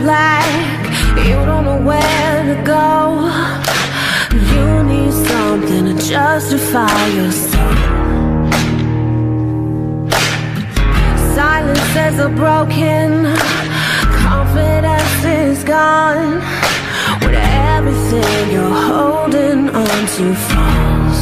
black, you don't know where to go. You need something to justify yourself. Silences are broken, confidence is gone, when everything you're holding on to falls.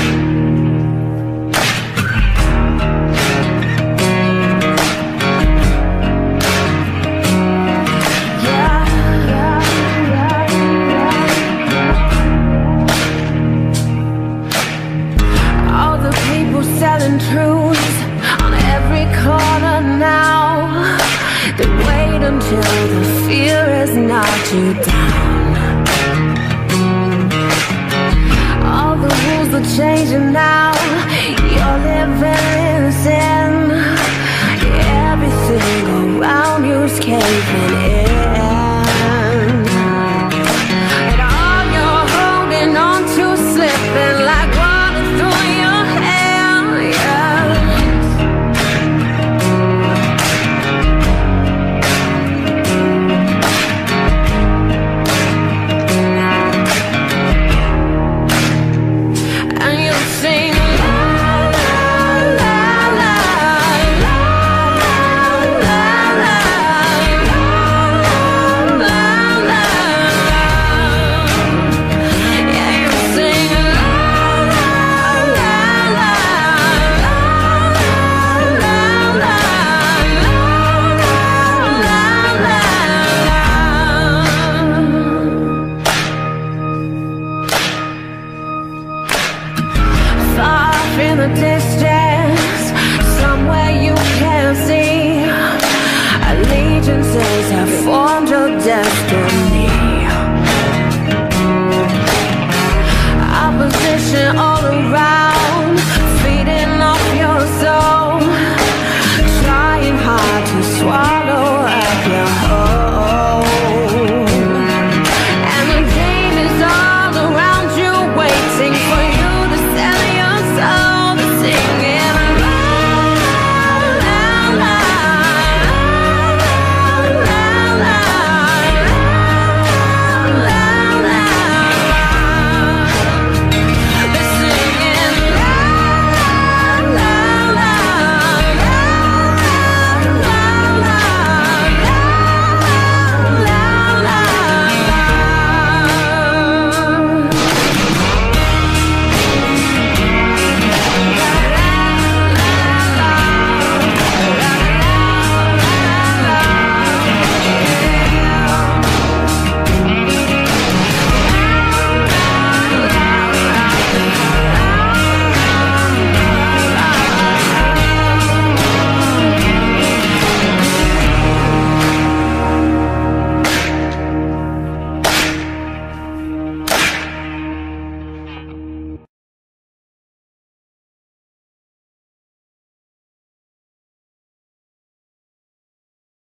Selling truths on every corner now. They wait until the fear has knocked you down. All the rules are changing now. You're living in sin. Everything around you's caving in.